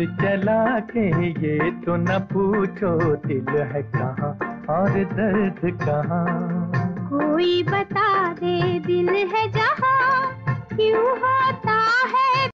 चला के ये तो न पूछो दिल है कहाँ और दर्द कहाँ। कोई बता दे दिल है जहाँ, क्यों होता है